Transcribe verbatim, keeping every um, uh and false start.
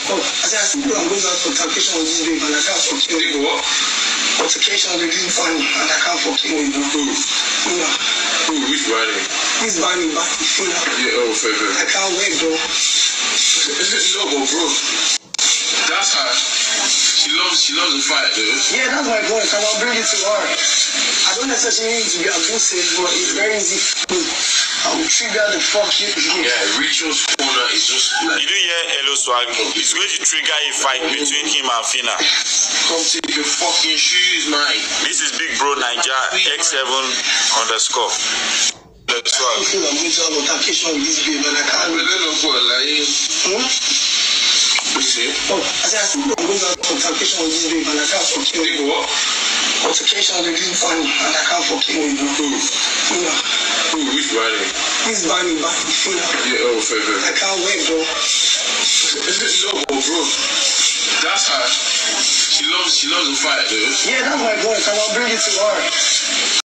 Oh, I said, I still I'm going out for altercation with this babe and I can't fuck you. Nigga, what? Altercation with this Bunny and I can't fuck you with Who? Phyna. Who? Which Bunny? This Bunny back with Phyna. Yeah, oh, fair, fair. I can't wait, bro. No, but bro, that's her. She loves, she loves the fight, dude. Yeah, that's my point, and I'll bring it to her. I don't necessarily need to be abusive, but it's very easy for me. I will trigger the fuck you. Yeah, Ritual's corner is just like... Did you hear Eloswag? It's going to trigger a fight between him and Phyna. Come take your fucking shoes, man. This is Bigbrother Naija X seven underscore. I feel I'm going to have altercation with this babe and I can't wait. Hmm? Oh, I said, I still I'm going to have altercation with this babe and I can't fuck you. Nigga, what? Altercation with this Bunny and I can't fuck you with Who? Phyna. Who? Which Bunny? This Bunny back with Phyna. Yeah, oh, fair, fair. I can't wait, bro. No, but bro, that's her. She loves, she loves the fight, dude. Yeah, that's my point, and I'll bring it to her.